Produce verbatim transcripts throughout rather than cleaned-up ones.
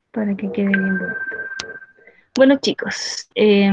para que quede bien bonito. Bueno, chicos, eh,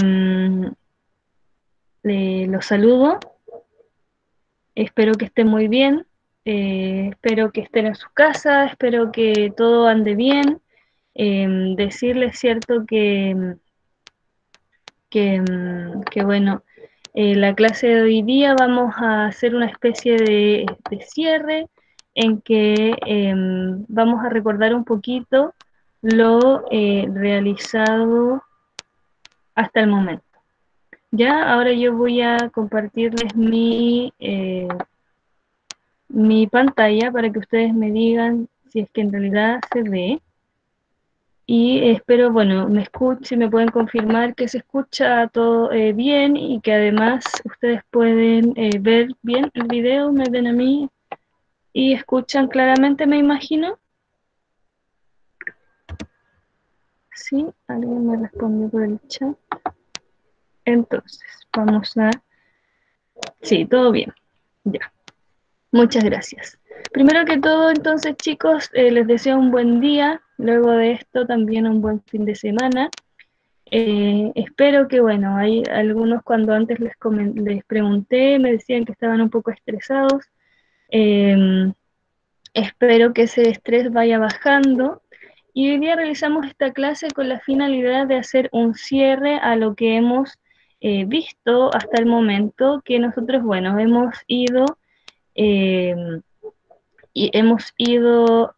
eh, los saludo. Espero que estén muy bien. Eh, espero que estén en su casa. Espero que todo ande bien. Eh, decirles, cierto, que, que, que bueno, eh, la clase de hoy día vamos a hacer una especie de, de cierre en que eh, vamos a recordar un poquito lo eh, realizado hasta el momento. Ya, ahora yo voy a compartirles mi, eh, mi pantalla para que ustedes me digan si es que en realidad se ve. Y espero, bueno, me escuchen, me pueden confirmar que se escucha todo eh, bien y que además ustedes pueden eh, ver bien el video, me ven a mí y escuchan claramente, me imagino. Sí, alguien me respondió por el chat. Entonces, vamos a... Sí, todo bien. Ya. Muchas gracias. Primero que todo, entonces, chicos, eh, les deseo un buen día. Luego de esto, también un buen fin de semana. Eh, espero que, bueno, hay algunos cuando antes les, les pregunté, me decían que estaban un poco estresados. Eh, espero que ese estrés vaya bajando. Y hoy día realizamos esta clase con la finalidad de hacer un cierre a lo que hemos eh, visto hasta el momento, que nosotros, bueno, hemos ido... Eh, y hemos ido,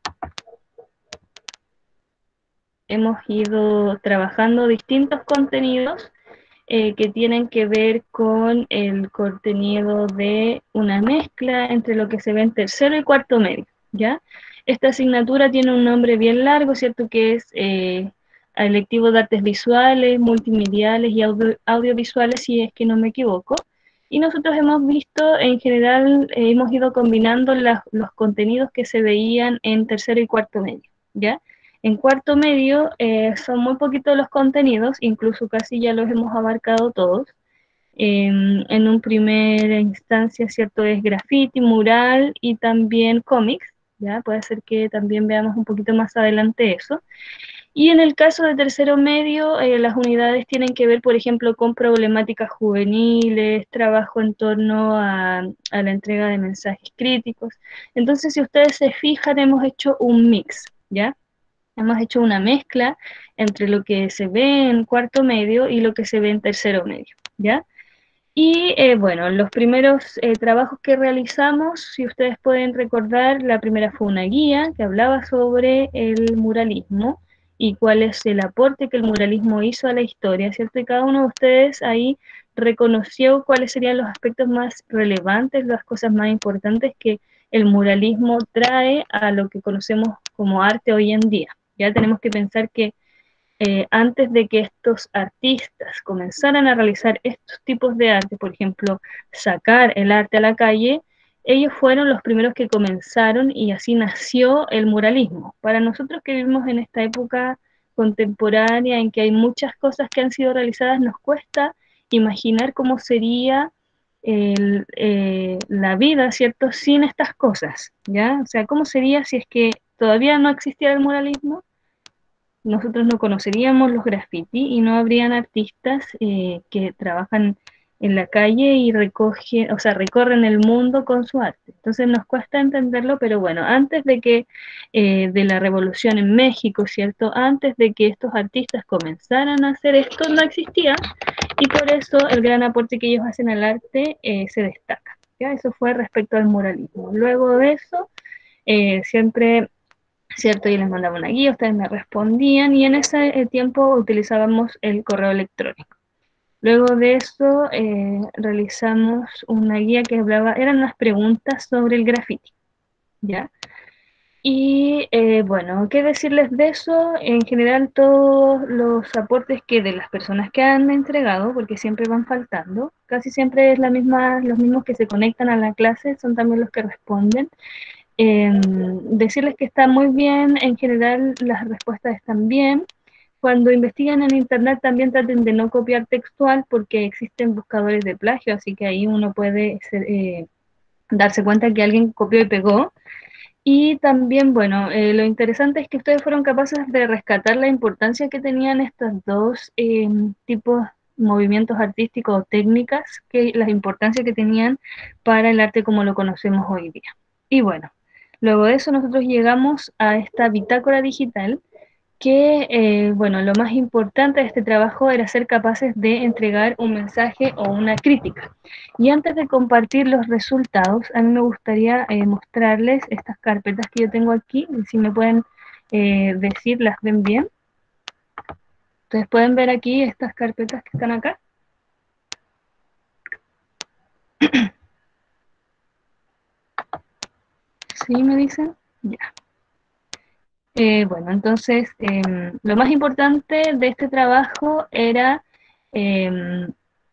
hemos ido trabajando distintos contenidos eh, que tienen que ver con el contenido de una mezcla entre lo que se ve en tercero y cuarto medio, ¿ya? Esta asignatura tiene un nombre bien largo, ¿cierto? Que es eh, electivo de artes visuales, multimediales y audio, audiovisuales, si es que no me equivoco. Y nosotros hemos visto, en general, eh, hemos ido combinando las, los contenidos que se veían en tercero y cuarto medio, ¿ya? En cuarto medio eh, son muy poquitos los contenidos, incluso casi ya los hemos abarcado todos. Eh, en un primera instancia, ¿cierto? Es graffiti, mural y también cómics, ¿ya? Puede ser que también veamos un poquito más adelante eso. Y en el caso de tercero medio, eh, las unidades tienen que ver, por ejemplo, con problemáticas juveniles, trabajo en torno a, a la entrega de mensajes críticos. Entonces, si ustedes se fijan, hemos hecho un mix, ¿ya? Hemos hecho una mezcla entre lo que se ve en cuarto medio y lo que se ve en tercero medio, ¿ya? Y eh, bueno, los primeros eh, trabajos que realizamos, si ustedes pueden recordar, la primera fue una guía que hablaba sobre el muralismo y cuál es el aporte que el muralismo hizo a la historia, ¿cierto? Y cada uno de ustedes ahí reconoció cuáles serían los aspectos más relevantes, las cosas más importantes que el muralismo trae a lo que conocemos como arte hoy en día. Ya tenemos que pensar que eh, antes de que estos artistas comenzaran a realizar estos tipos de arte, por ejemplo, sacar el arte a la calle, ellos fueron los primeros que comenzaron y así nació el muralismo. Para nosotros que vivimos en esta época contemporánea en que hay muchas cosas que han sido realizadas, nos cuesta imaginar cómo sería el, eh, la vida, ¿cierto?, sin estas cosas, ¿ya? O sea, ¿cómo sería si es que todavía no existiera el muralismo? Nosotros no conoceríamos los graffiti y no habrían artistas eh, que trabajan en la calle y recogen, o sea, recorren el mundo con su arte. Entonces nos cuesta entenderlo, pero bueno, antes de que eh, de la revolución en México, ¿cierto? Antes de que estos artistas comenzaran a hacer esto, no existía y por eso el gran aporte que ellos hacen al arte eh, se destaca. ¿Ya? Eso fue respecto al muralismo. Luego de eso, eh, siempre ¿cierto? Yo les mandaba una guía, ustedes me respondían y en ese eh, tiempo utilizábamos el correo electrónico. Luego de eso eh, realizamos una guía que hablaba, eran unas preguntas sobre el graffiti, ¿ya? Y eh, bueno, ¿qué decirles de eso? En general todos los aportes que de las personas que han entregado, porque siempre van faltando, casi siempre es la misma, los mismos que se conectan a la clase, son también los que responden. Eh, decirles que está muy bien, en general las respuestas están bien. Cuando investigan en internet también traten de no copiar textual porque existen buscadores de plagio, así que ahí uno puede ser, eh, darse cuenta que alguien copió y pegó. Y también, bueno, eh, lo interesante es que ustedes fueron capaces de rescatar la importancia que tenían estos dos eh, tipos de movimientos artísticos o técnicas, que la importancia que tenían para el arte como lo conocemos hoy día. Y bueno, luego de eso nosotros llegamos a esta bitácora digital que, eh, bueno, lo más importante de este trabajo era ser capaces de entregar un mensaje o una crítica. Y antes de compartir los resultados, a mí me gustaría eh, mostrarles estas carpetas que yo tengo aquí, y si me pueden eh, decir, ¿las ven bien? Ustedes pueden ver aquí estas carpetas que están acá. ¿Sí me dicen? Ya. Eh, bueno, entonces, eh, lo más importante de este trabajo era eh,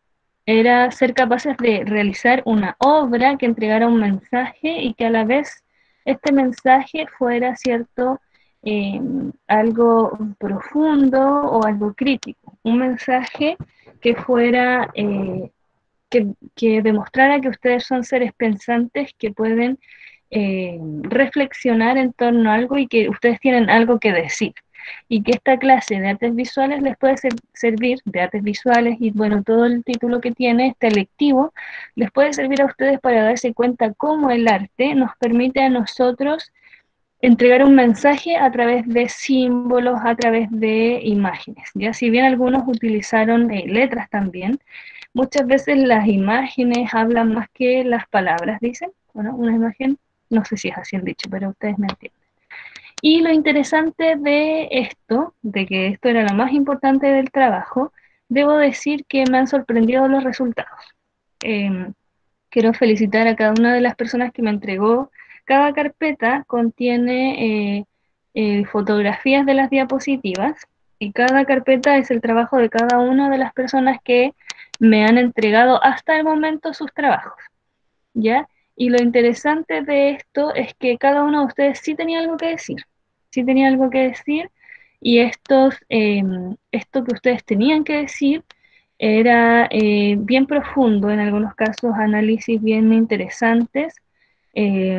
era ser capaces de realizar una obra que entregara un mensaje y que a la vez este mensaje fuera, cierto, eh, algo profundo o algo crítico, un mensaje que fuera, eh, que, que, demostrara que ustedes son seres pensantes que pueden eh, reflexionar en torno a algo y que ustedes tienen algo que decir y que esta clase de artes visuales les puede ser, servir, de artes visuales y bueno, todo el título que tiene, este lectivo, les puede servir a ustedes para darse cuenta cómo el arte nos permite a nosotros entregar un mensaje a través de símbolos, a través de imágenes. Ya si bien algunos utilizaron eh, letras también, muchas veces las imágenes hablan más que las palabras, dicen. Bueno, una imagen, no sé si es así el dicho, pero ustedes me entienden. Y lo interesante de esto, de que esto era lo más importante del trabajo, debo decir que me han sorprendido los resultados. Eh, quiero felicitar a cada una de las personas que me entregó. Cada carpeta contiene eh, eh, fotografías de las diapositivas y cada carpeta es el trabajo de cada una de las personas que me han entregado hasta el momento sus trabajos, ¿ya? Y lo interesante de esto es que cada uno de ustedes sí tenía algo que decir, sí tenía algo que decir, y estos, eh, esto que ustedes tenían que decir era eh, bien profundo, en algunos casos análisis bien interesantes. Eh,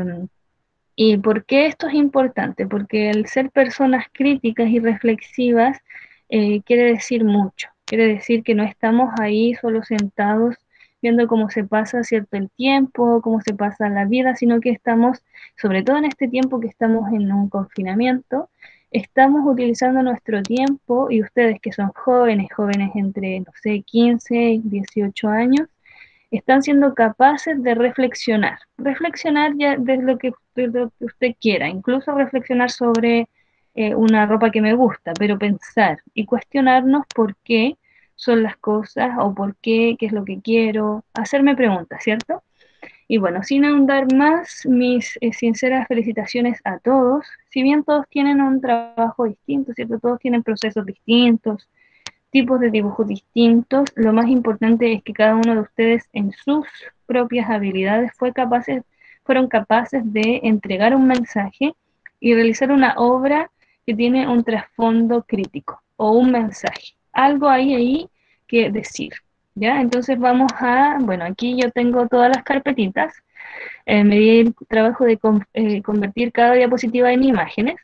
¿Y por qué esto es importante? Porque el ser personas críticas y reflexivas eh, quiere decir mucho. Quiere decir que no estamos ahí solo sentados viendo cómo se pasa cierto el tiempo, cómo se pasa la vida, sino que estamos, sobre todo en este tiempo que estamos en un confinamiento, estamos utilizando nuestro tiempo y ustedes que son jóvenes, jóvenes entre, no sé, quince y dieciocho años, están siendo capaces de reflexionar, reflexionar ya de lo que, de lo que usted quiera, incluso reflexionar sobre eh, una ropa que me gusta, pero pensar y cuestionarnos por qué son las cosas o por qué, qué es lo que quiero, hacerme preguntas, ¿cierto? Y bueno, sin ahondar más, mis eh, sinceras felicitaciones a todos, si bien todos tienen un trabajo distinto, ¿cierto? Todos tienen procesos distintos, tipos de dibujos distintos, lo más importante es que cada uno de ustedes en sus propias habilidades fue capaces, fueron capaces de entregar un mensaje y realizar una obra que tiene un trasfondo crítico o un mensaje. Algo hay ahí que decir. ¿Ya? Entonces vamos a, bueno, aquí yo tengo todas las carpetitas, eh, me di el trabajo de con, eh, convertir cada diapositiva en imágenes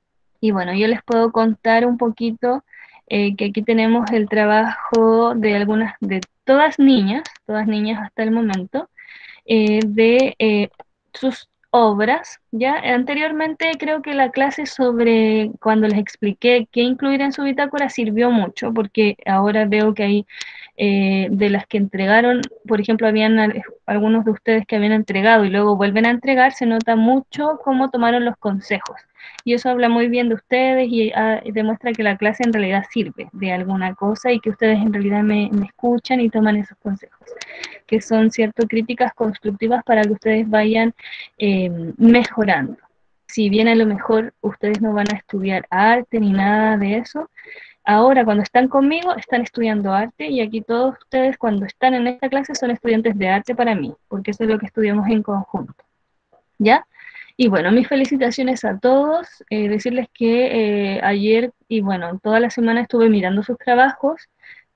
y bueno, yo les puedo contar un poquito eh, que aquí tenemos el trabajo de algunas, de todas niñas, todas niñas hasta el momento, eh, de eh, sus obras. Ya anteriormente creo que la clase sobre cuando les expliqué qué incluir en su bitácora sirvió mucho, porque ahora veo que hay eh, de las que entregaron, por ejemplo, habían al- algunos de ustedes que habían entregado y luego vuelven a entregar, se nota mucho cómo tomaron los consejos. Y eso habla muy bien de ustedes y ah, demuestra que la clase en realidad sirve de alguna cosa y que ustedes en realidad me, me escuchan y toman esos consejos, que son, cierto, críticas constructivas para que ustedes vayan eh, mejorando. Si bien a lo mejor ustedes no van a estudiar arte ni nada de eso, ahora cuando están conmigo están estudiando arte y aquí todos ustedes cuando están en esta clase son estudiantes de arte para mí, porque eso es lo que estudiamos en conjunto, ¿ya? Y bueno, mis felicitaciones a todos, eh, decirles que eh, ayer y bueno, toda la semana estuve mirando sus trabajos,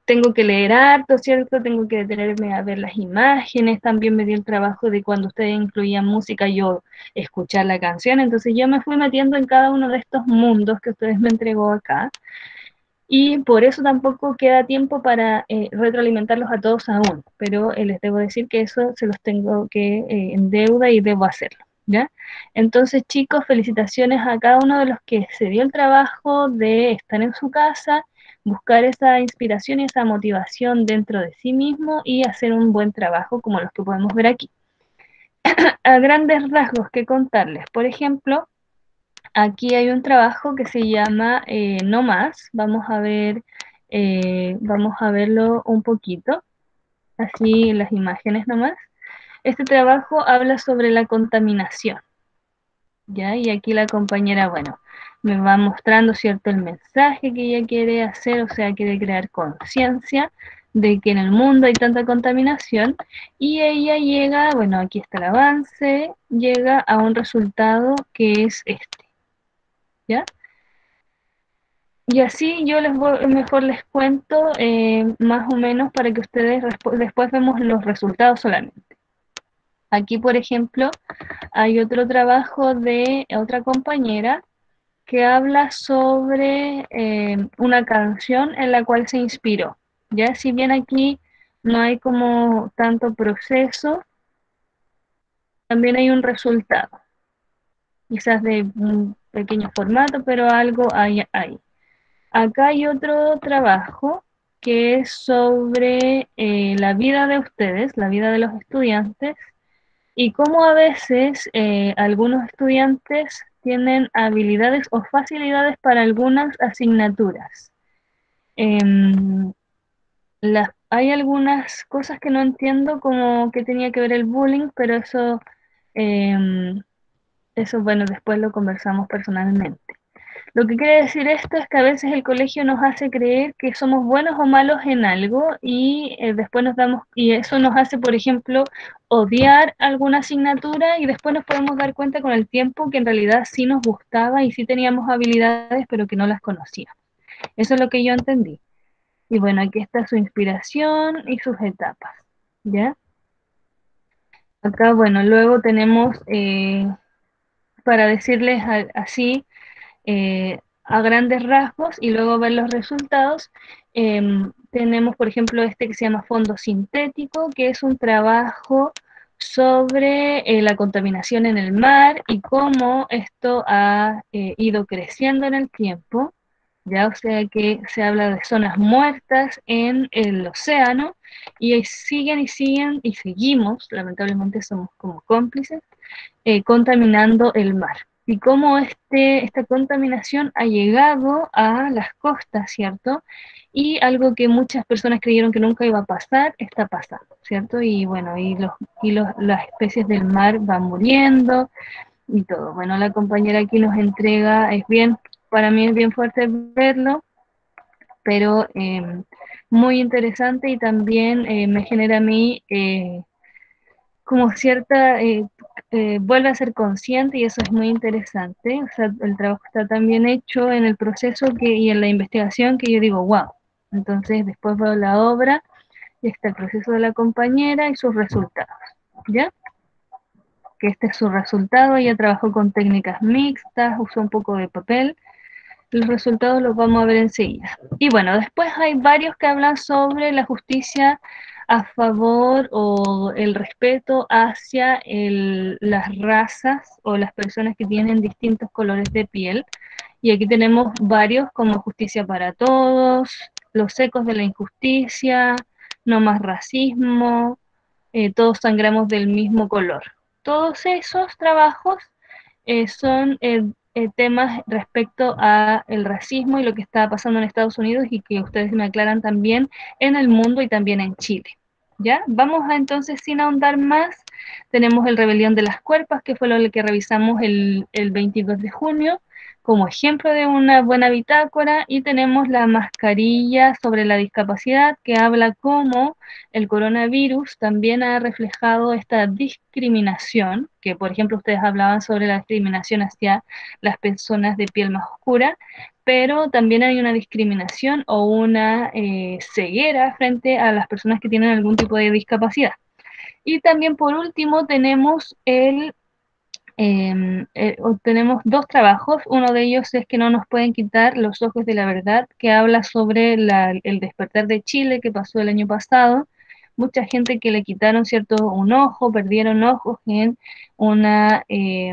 tengo que leer harto, ¿cierto? Tengo que detenerme a ver las imágenes, también me dio el trabajo de cuando ustedes incluían música, yo escuchar la canción, entonces yo me fui metiendo en cada uno de estos mundos que ustedes me entregó acá, y por eso tampoco queda tiempo para eh, retroalimentarlos a todos aún, pero eh, les debo decir que eso se los tengo que eh, en deuda y debo hacerlo, ¿ya? Entonces, chicos, felicitaciones a cada uno de los que se dio el trabajo de estar en su casa, buscar esa inspiración y esa motivación dentro de sí mismo y hacer un buen trabajo como los que podemos ver aquí. A grandes rasgos que contarles, por ejemplo, aquí hay un trabajo que se llama eh, No Más. Vamos a ver, eh, vamos a verlo un poquito, así en las imágenes nomás. Este trabajo habla sobre la contaminación, ¿ya? Y aquí la compañera, bueno, me va mostrando, ¿cierto?, el mensaje que ella quiere hacer, o sea, quiere crear conciencia de que en el mundo hay tanta contaminación, y ella llega, bueno, aquí está el avance, llega a un resultado que es este, ¿ya? Y así yo les voy, mejor les cuento eh, más o menos para que ustedes después vemos los resultados solamente. Aquí, por ejemplo, hay otro trabajo de otra compañera que habla sobre eh, una canción en la cual se inspiró. Ya, si bien aquí no hay como tanto proceso, también hay un resultado, quizás de un pequeño formato, pero algo hay ahí. Acá hay otro trabajo que es sobre eh, la vida de ustedes, la vida de los estudiantes, y cómo a veces eh, algunos estudiantes tienen habilidades o facilidades para algunas asignaturas. Em, las, hay algunas cosas que no entiendo, como que tenía que ver el bullying, pero eso, em, eso bueno, después lo conversamos personalmente. Lo que quiere decir esto es que a veces el colegio nos hace creer que somos buenos o malos en algo y eh, después nos damos, y eso nos hace, por ejemplo, odiar alguna asignatura y después nos podemos dar cuenta con el tiempo que en realidad sí nos gustaba y sí teníamos habilidades, pero que no las conocíamos. Eso es lo que yo entendí. Y bueno, aquí está su inspiración y sus etapas, ¿ya? Acá, bueno, luego tenemos, eh, para decirles a- así, eh, a grandes rasgos y luego ver los resultados. Eh, tenemos, por ejemplo, este que se llama fondo sintético, que es un trabajo sobre eh, la contaminación en el mar y cómo esto ha eh, ido creciendo en el tiempo. Ya, o sea que se habla de zonas muertas en el océano y siguen y siguen y seguimos, lamentablemente somos como cómplices, eh, contaminando el mar. Y cómo este, esta contaminación ha llegado a las costas, ¿cierto? Y algo que muchas personas creyeron que nunca iba a pasar, está pasando, ¿cierto? Y bueno, y, los, y los, las especies del mar van muriendo y todo. Bueno, la compañera aquí nos entrega, es bien, para mí es bien fuerte verlo, pero eh, muy interesante y también eh, me genera a mí eh, como cierta, eh, eh, vuelve a ser consciente y eso es muy interesante. O sea, el trabajo está tan bien hecho en el proceso que, y en la investigación que yo digo, wow. Entonces después veo la obra y está el proceso de la compañera y sus resultados, ¿ya? Que este es su resultado, ella trabajó con técnicas mixtas, usó un poco de papel. Los resultados los vamos a ver enseguida. Y bueno, después hay varios que hablan sobre la justicia a favor o el respeto hacia el, las razas o las personas que tienen distintos colores de piel. Y aquí tenemos varios como Justicia para Todos, Los ecos de la injusticia, No más racismo, eh, Todos sangramos del mismo color. Todos esos trabajos eh, son eh, eh, temas respecto a el racismo y lo que está pasando en Estados Unidos y que ustedes me aclaran también en el mundo y también en Chile. ¿Ya? Vamos a entonces, sin ahondar más, tenemos el Rebelión de las Cuerpas, que fue lo que revisamos el, el veintidós de junio. como ejemplo de una buena bitácora, y tenemos la mascarilla sobre la discapacidad que habla cómo el coronavirus también ha reflejado esta discriminación, que por ejemplo ustedes hablaban sobre la discriminación hacia las personas de piel más oscura, pero también hay una discriminación o una eh, ceguera frente a las personas que tienen algún tipo de discapacidad. Y también por último tenemos el eh, eh, tenemos dos trabajos. Uno de ellos es que no nos pueden quitar los ojos de la verdad, que habla sobre la- el despertar de Chile que pasó el año pasado. Mucha gente que le quitaron, ¿cierto?, un ojo, perdieron ojos en una, eh,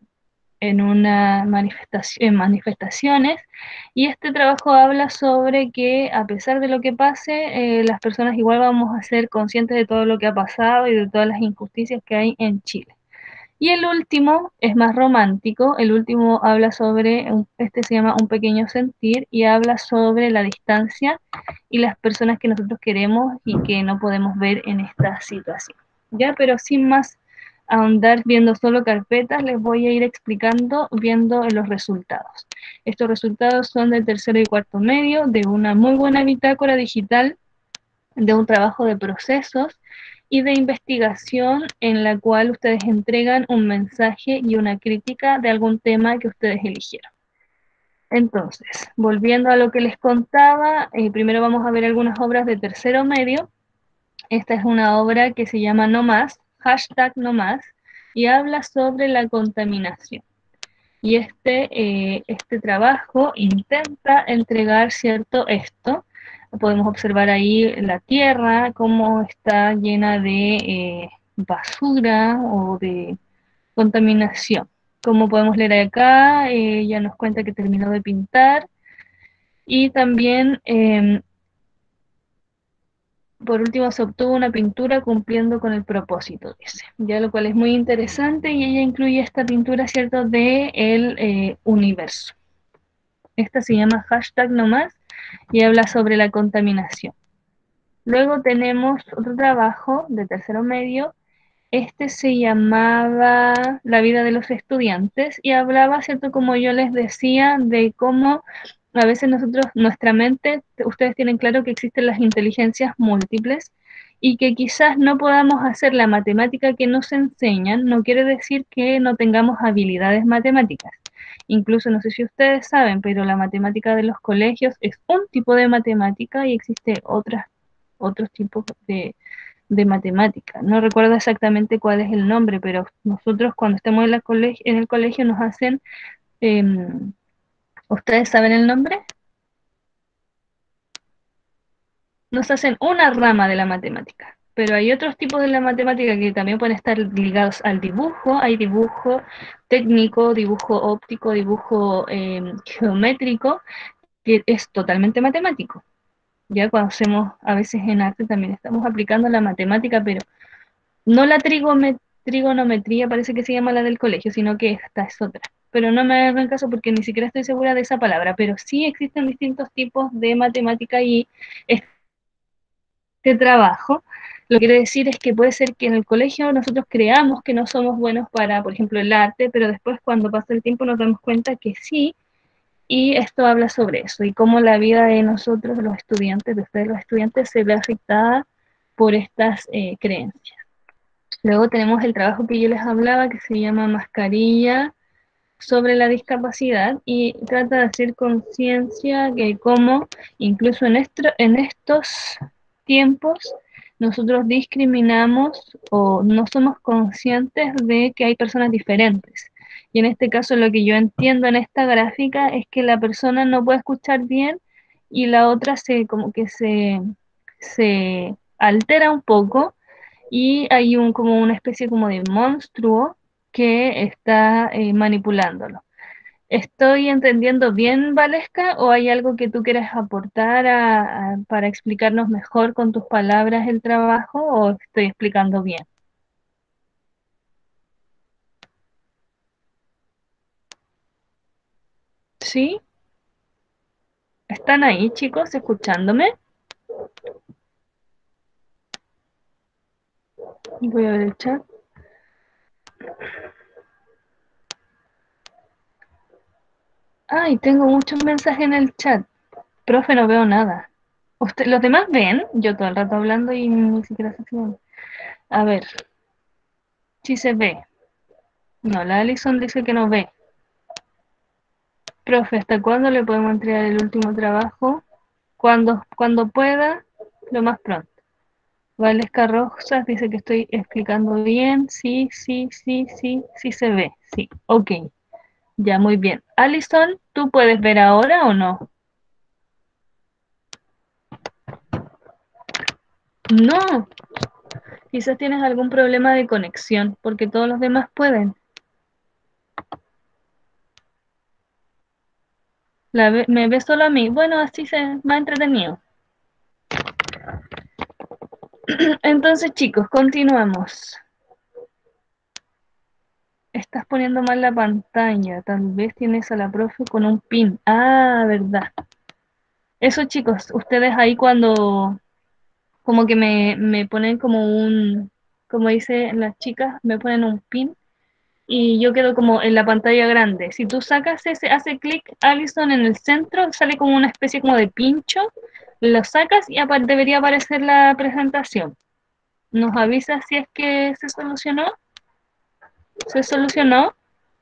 en una manifestación, en manifestaciones. Y este trabajo habla sobre que a pesar de lo que pase, eh, las personas igual vamos a ser conscientes de todo lo que ha pasado y de todas las injusticias que hay en Chile. Y el último es más romántico, el último habla sobre, un- este se llama Un pequeño sentir y habla sobre la distancia y las personas que nosotros queremos y que no podemos ver en esta situación. Ya, pero sin más ahondar viendo solo carpetas, les voy a ir explicando viendo los resultados. Estos resultados son del tercero y cuarto medio, de una muy buena bitácora digital, de un trabajo de procesos y de investigación en la cual ustedes entregan un mensaje y una crítica de algún tema que ustedes eligieron. Entonces, volviendo a lo que les contaba, eh, primero vamos a ver algunas obras de tercero medio. Esta es una obra que se llama No Más, hashtag No Más, y habla sobre la contaminación. Y este, eh, este trabajo intenta entregar, ¿cierto?, esto. Podemos observar ahí la tierra, cómo está llena de eh, basura o de contaminación. Como podemos leer acá, eh, ella nos cuenta que terminó de pintar y también, eh, por último, se obtuvo una pintura cumpliendo con el propósito, dice. Ya lo cual es muy interesante y ella incluye esta pintura, ¿cierto?, de el eh, universo. Esta se llama hashtag no más y habla sobre la contaminación. Luego tenemos otro trabajo de tercero medio. Este se llamaba La vida de los estudiantes y hablaba, ¿cierto?, como yo les decía, de cómo a veces nosotros, nuestra mente, ustedes tienen claro que existen las inteligencias múltiples y que quizás no podamos hacer la matemática que nos enseñan, no quiere decir que no tengamos habilidades matemáticas. Incluso no sé si ustedes saben, pero la matemática de los colegios es un tipo de matemática y existe otras, otros tipos de, de matemática. No recuerdo exactamente cuál es el nombre, pero nosotros cuando estamos en, la colegio, en el colegio nos hacen, eh, ¿ustedes saben el nombre? Nos hacen una rama de la matemática. Pero hay otros tipos de la matemática que también pueden estar ligados al dibujo. Hay dibujo técnico, dibujo óptico, dibujo eh, geométrico, que es totalmente matemático. Ya cuando hacemos, a veces en arte también estamos aplicando la matemática, pero no la trigonometría, parece que se llama la del colegio, sino que esta es otra. Pero no me hagan caso porque ni siquiera estoy segura de esa palabra, pero sí existen distintos tipos de matemática y este trabajo. Lo que quiere decir es que puede ser que en el colegio nosotros creamos que no somos buenos para, por ejemplo, el arte, pero después cuando pasa el tiempo nos damos cuenta que sí. Y esto habla sobre eso y cómo la vida de nosotros, los estudiantes, de ustedes los estudiantes, se ve afectada por estas eh, creencias. Luego tenemos el trabajo que yo les hablaba que se llama Mascarilla sobre la discapacidad y trata de hacer conciencia que cómo incluso en, esto, en estos tiempos nosotros discriminamos o no somos conscientes de que hay personas diferentes. Y en este caso lo que yo entiendo en esta gráfica es que la persona no puede escuchar bien y la otra se como que se, se altera un poco y hay un como una especie como de monstruo que está eh, manipulándolo. ¿Estoy entendiendo bien, Valesca, o hay algo que tú quieras aportar a- a- para explicarnos mejor con tus palabras el trabajo o estoy explicando bien? ¿Sí? ¿Están ahí, chicos, escuchándome? Voy a ver el chat. Ay, tengo muchos mensajes en el chat. Profe, no veo nada. Usted, ¿los demás ven? Yo todo el rato hablando y ni siquiera se ven. A ver, si se ve. No, la Alison dice que no ve. Profe, ¿hasta cuándo le podemos entregar el último trabajo? Cuando, cuando pueda, lo más pronto. Valesca Rosas dice que estoy explicando bien. Sí, sí, sí, sí, sí se ve. Sí, ok. Ya, muy bien. Alison, ¿tú puedes ver ahora o no? No, quizás tienes algún problema de conexión, porque todos los demás pueden. La ve- me ve solo a mí. Bueno, así se más entretenido. Entonces, chicos, continuamos. Estás poniendo mal la pantalla. Tal vez tienes a la profe con un pin. Ah, verdad. Eso, chicos, ustedes ahí cuando como que me, me ponen como un, como dicen las chicas, me ponen un pin y yo quedo como en la pantalla grande. Si tú sacas ese, hace clic Allison en el centro, sale como una especie como de pincho, lo sacas y apa- debería aparecer la presentación. ¿Nos avisa si es que se solucionó? ¿Se solucionó?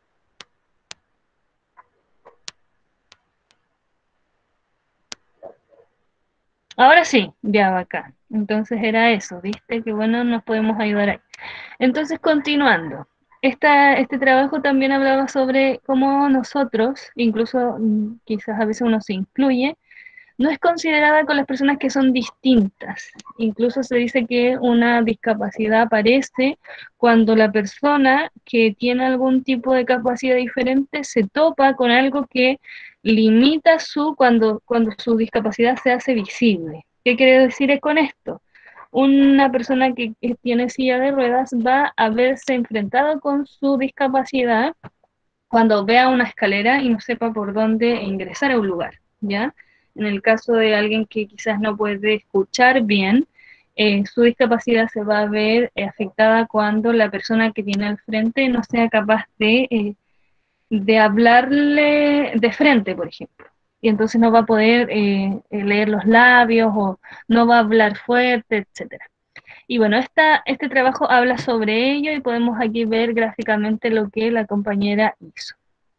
Ahora sí, ya va acá. Entonces era eso, ¿viste? Que bueno, nos podemos ayudar ahí. Entonces, continuando. Esta, este trabajo también hablaba sobre cómo nosotros, incluso mm, quizás a veces uno se incluye, no es considerada con las personas que son distintas. Incluso se dice que una discapacidad aparece cuando la persona que tiene algún tipo de capacidad diferente se topa con algo que limita su, cuando, cuando su discapacidad se hace visible. ¿Qué quiere decir con esto? Una persona que, que tiene silla de ruedas va a verse enfrentado con su discapacidad cuando vea una escalera y no sepa por dónde ingresar a un lugar, ¿ya? En el caso de alguien que quizás no puede escuchar bien, eh, su discapacidad se va a ver eh, afectada cuando la persona que tiene al frente no sea capaz de, eh, de hablarle de frente, por ejemplo. Y entonces no va a poder eh, eh, leer los labios o no va a hablar fuerte, etcétera. Y bueno, esta, este trabajo habla sobre ello y podemos aquí ver gráficamente lo que la compañera hizo.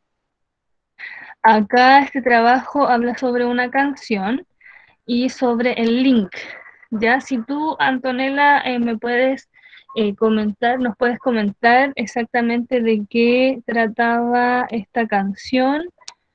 Acá este trabajo habla sobre una canción y sobre el link. Ya, si tú, Antonella, eh, me puedes eh, comentar, nos puedes comentar exactamente de qué trataba esta canción.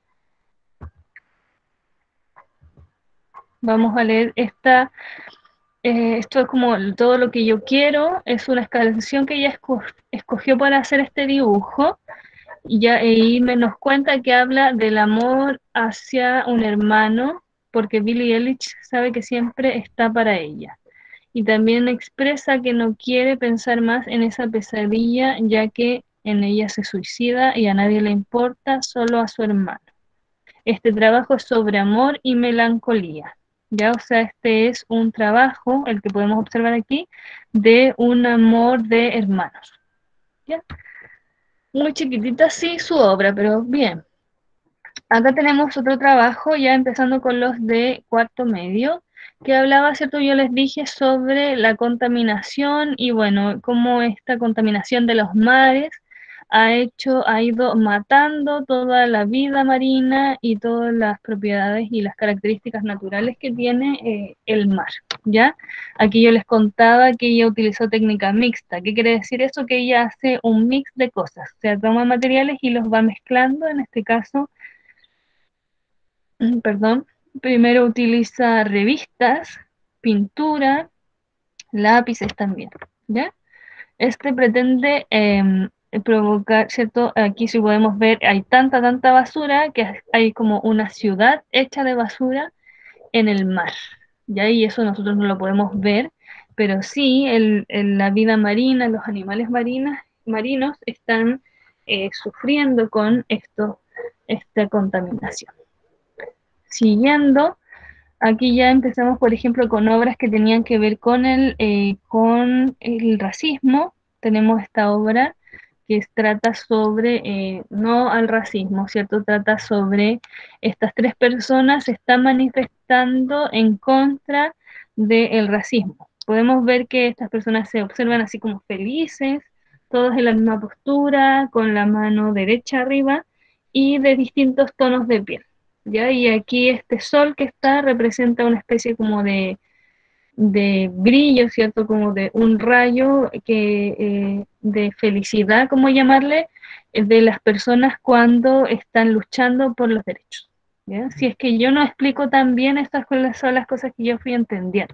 Vamos a leer esta. Eh, esto es como todo lo que yo quiero. Es una canción que ella esco escogió para hacer este dibujo. Y ya ahí me nos cuenta que habla del amor hacia un hermano, porque Billie Eilish sabe que siempre está para ella. Y también expresa que no quiere pensar más en esa pesadilla, ya que en ella se suicida y a nadie le importa, solo a su hermano. Este trabajo es sobre amor y melancolía. Ya, o sea, este es un trabajo, el que podemos observar aquí, de un amor de hermanos. ¿Ya? Muy chiquitita sí su obra, pero bien. Acá tenemos otro trabajo, ya empezando con los de cuarto medio, que hablaba, ¿cierto? Yo les dije sobre la contaminación y bueno, cómo esta contaminación de los mares ha hecho, ha ido matando toda la vida marina y todas las propiedades y las características naturales que tiene eh, el mar, ¿ya? Aquí yo les contaba que ella utilizó técnica mixta. ¿Qué quiere decir eso? Que ella hace un mix de cosas, o sea, toma materiales y los va mezclando, en este caso perdón, primero utiliza revistas, pintura, lápices también, ¿ya? Este pretende eh, provocar, ¿cierto? Aquí si podemos ver, hay tanta, tanta basura que hay como una ciudad hecha de basura en el mar, ¿ya? Y eso nosotros no lo podemos ver, pero sí el, el- la vida marina, los animales marinas, marinos están eh, sufriendo con esto, esta contaminación. Siguiendo, aquí ya empezamos, por ejemplo, con obras que tenían que ver con el, eh, con el racismo. Tenemos esta obra que trata sobre, eh, no al racismo, ¿cierto? Trata sobre estas tres personas se están manifestando en contra del racismo. Podemos ver que estas personas se observan así como felices, todos en la misma postura, con la mano derecha arriba y de distintos tonos de piel. ¿Ya? Y aquí este sol que está representa una especie como de, de brillo, ¿cierto? Como de un rayo que, eh, de felicidad, como llamarle, eh, de las personas cuando están luchando por los derechos. ¿Ya? Si es que yo no explico tan bien, estas son las cosas que yo fui entendiendo.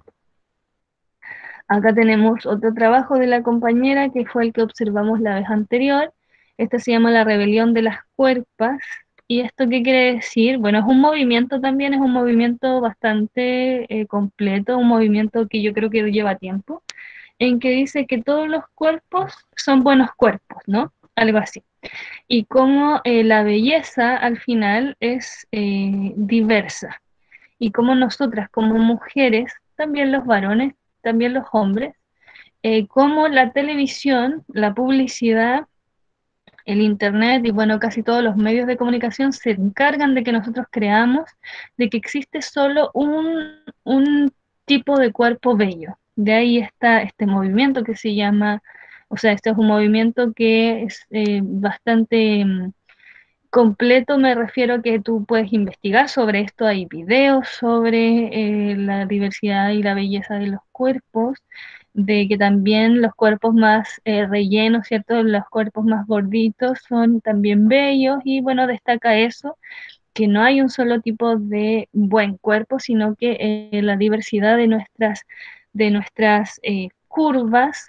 Acá tenemos otro trabajo de la compañera que fue el que observamos la vez anterior. Este se llama La rebelión de las cuerpas. ¿Y esto qué quiere decir? Bueno, es un movimiento también, es un movimiento bastante eh, completo, un movimiento que yo creo que lleva tiempo, en que dice que todos los cuerpos son buenos cuerpos, ¿no? Algo así. Y como eh, la belleza al final es eh, diversa. Y como nosotras como mujeres, también los varones, también los hombres, eh, cómo la televisión, la publicidad, el internet y bueno, casi todos los medios de comunicación se encargan de que nosotros creamos de que existe solo un, un tipo de cuerpo bello. De ahí está este movimiento que se llama, o sea, este es un movimiento que es eh, bastante mm, completo, me refiero a que tú puedes investigar sobre esto, hay videos sobre eh, la diversidad y la belleza de los cuerpos, de que también los cuerpos más eh, rellenos, ¿cierto? Los cuerpos más gorditos son también bellos y bueno, destaca eso, que no hay un solo tipo de buen cuerpo, sino que eh, la diversidad de nuestras, de nuestras eh, curvas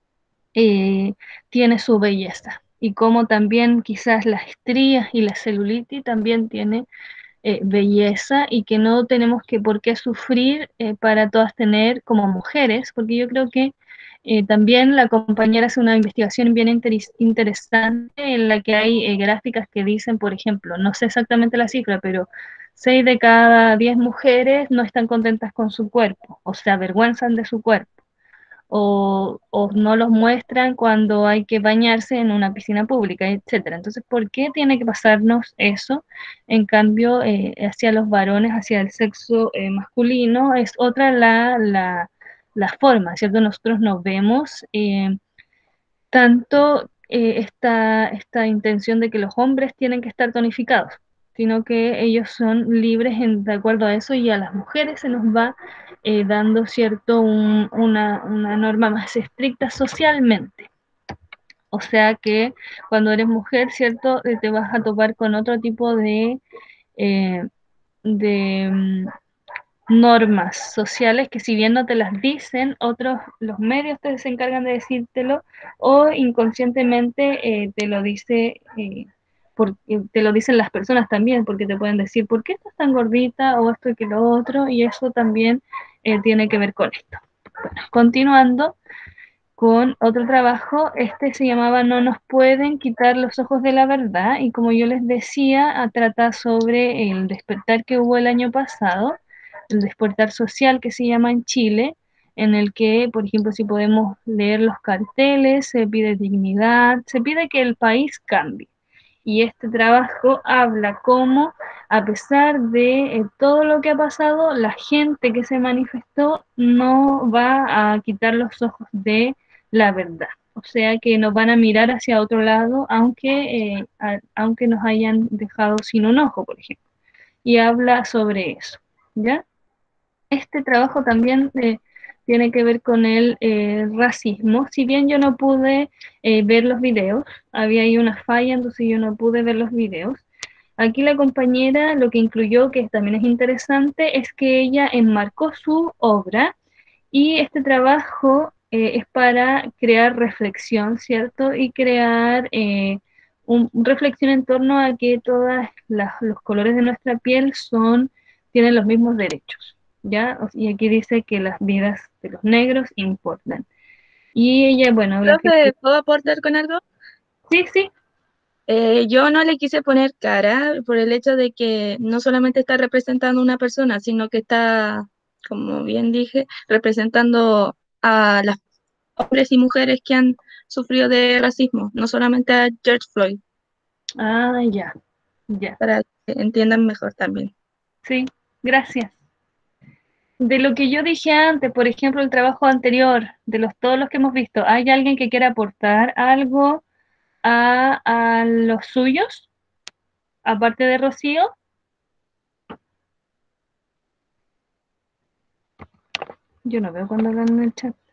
eh, tiene su belleza. Y como también quizás las estrías y la celulitis también tiene eh, belleza y que no tenemos que por qué sufrir eh, para todas tener como mujeres, porque yo creo que eh, también la compañera hace una investigación bien interes interesante en la que hay eh, gráficas que dicen, por ejemplo, no sé exactamente la cifra, pero seis de cada diez mujeres no están contentas con su cuerpo o se avergüenzan de su cuerpo o, o no los muestran cuando hay que bañarse en una piscina pública, etcétera. Entonces, ¿por qué tiene que pasarnos eso? En cambio, eh, hacia los varones, hacia el sexo eh, masculino, es otra la, la, la forma, ¿cierto? Nosotros nos vemos eh, tanto eh, esta, esta intención de que los hombres tienen que estar tonificados, sino que ellos son libres en, de acuerdo a eso y a las mujeres se nos va eh, dando cierto un, una, una norma más estricta socialmente. O sea que cuando eres mujer, ¿cierto? Eh, te vas a topar con otro tipo de, eh, de mm, normas sociales que si bien no te las dicen, otros, los medios te se encargan de decírtelo o inconscientemente eh, te lo dice, eh, porque te lo dicen las personas también, porque te pueden decir, ¿por qué estás tan gordita? O esto y que lo otro, y eso también eh, tiene que ver con esto. Bueno, continuando con otro trabajo, este se llamaba No nos pueden quitar los ojos de la verdad y como yo les decía, trata sobre el despertar que hubo el año pasado, el despertar social que se llama en Chile, en el que, por ejemplo, si podemos leer los carteles, se pide dignidad, se pide que el país cambie. Y este trabajo habla cómo, a pesar de eh, todo lo que ha pasado, la gente que se manifestó no va a quitar los ojos de la verdad. O sea que nos van a mirar hacia otro lado, aunque, eh, a, aunque nos hayan dejado sin un ojo, por ejemplo. Y habla sobre eso. ¿Ya? Este trabajo también eh, tiene que ver con el eh, racismo. Si bien yo no pude eh, ver los videos, había ahí una falla, entonces yo no pude ver los videos. Aquí la compañera lo que incluyó, que también es interesante, es que ella enmarcó su obra y este trabajo eh, es para crear reflexión, ¿cierto? Y crear eh, un, reflexión en torno a que todos los colores de nuestra piel son, tienen los mismos derechos, ¿ya? Y aquí dice que las vidas de los negros importan. Y ella, bueno, la que... Profe, ¿puedo aportar con algo? Sí, sí, Eh, yo no le quise poner cara por el hecho de que no solamente está representando una persona, sino que está, como bien dije, representando a las hombres y mujeres que han sufrió de racismo, no solamente a George Floyd, Ah, ya, ya. para que entiendan mejor también. Sí, gracias. De lo que yo dije antes, por ejemplo, el trabajo anterior, de los todos los que hemos visto, ¿hay alguien que quiera aportar algo a, a los suyos, aparte de Rocío? Yo no veo cuando hablan en el chat.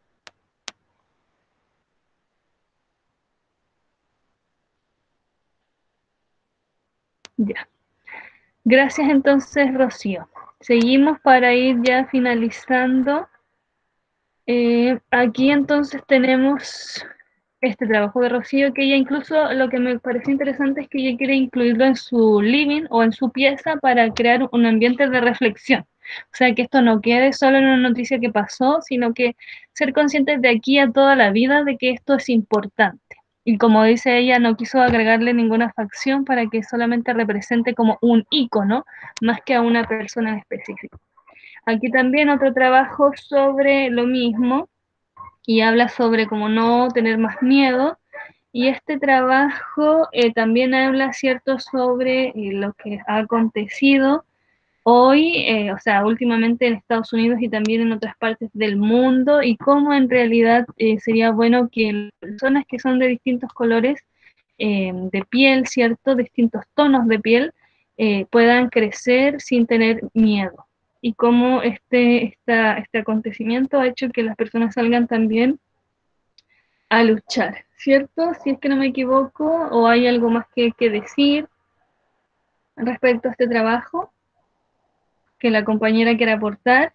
Ya. Gracias entonces, Rocío. Seguimos para ir ya finalizando. Eh, aquí entonces tenemos este trabajo de Rocío, que ella incluso lo que me parece interesante es que ella quiere incluirlo en su living o en su pieza para crear un ambiente de reflexión. O sea, que esto no quede solo en una noticia que pasó, sino que ser conscientes de aquí a toda la vida de que esto es importante. Y como dice ella, no quiso agregarle ninguna facción para que solamente represente como un ícono, más que a una persona en específico. Aquí también otro trabajo sobre lo mismo, y habla sobre cómo no tener más miedo. Y este trabajo eh, también habla, ¿cierto?, sobre eh, lo que ha acontecido hoy, eh, o sea, últimamente en Estados Unidos y también en otras partes del mundo, y cómo en realidad eh, sería bueno que personas que son de distintos colores eh, de piel, ¿cierto?, distintos tonos de piel, eh, puedan crecer sin tener miedo. Y cómo este, esta, este acontecimiento ha hecho que las personas salgan también a luchar, ¿cierto? Si es que no me equivoco, o hay algo más que, que decir respecto a este trabajo que la compañera quiera aportar.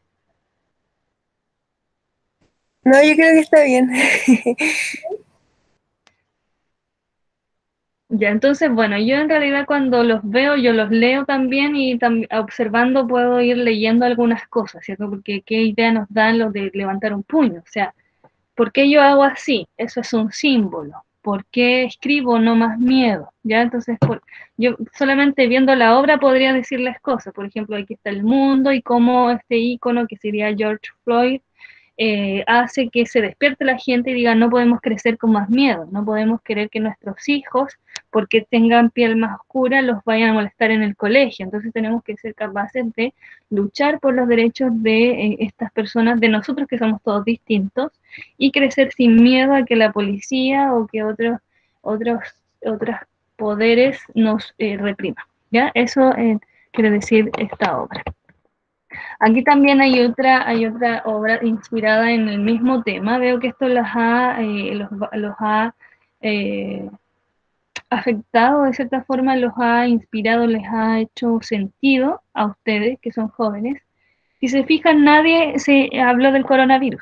No, yo creo que está bien. Ya, entonces, bueno, yo en realidad cuando los veo, yo los leo también y tam observando puedo ir leyendo algunas cosas, ¿cierto? Porque qué idea nos dan los de levantar un puño, o sea, ¿por qué yo hago así? Eso es un símbolo. ¿Por qué escribo no más miedo? ¿Ya? Entonces, por, yo solamente viendo la obra podría decirles cosas. Por ejemplo, aquí está el mundo y cómo este icono que sería George Floyd eh, hace que se despierte la gente y diga no podemos crecer con más miedo, no podemos querer que nuestros hijos, porque tengan piel más oscura, los vayan a molestar en el colegio. Entonces tenemos que ser capaces de luchar por los derechos de eh, estas personas, de nosotros que somos todos distintos, y crecer sin miedo a que la policía o que otros otros otros poderes nos eh, repriman. ¿Ya? Eso eh, quiere decir esta obra. Aquí también hay otra, hay otra obra inspirada en el mismo tema. Veo que esto los ha, eh, los, los ha eh, afectado de cierta forma, los ha inspirado, les ha hecho sentido a ustedes que son jóvenes. Si se fijan, nadie se habló del coronavirus.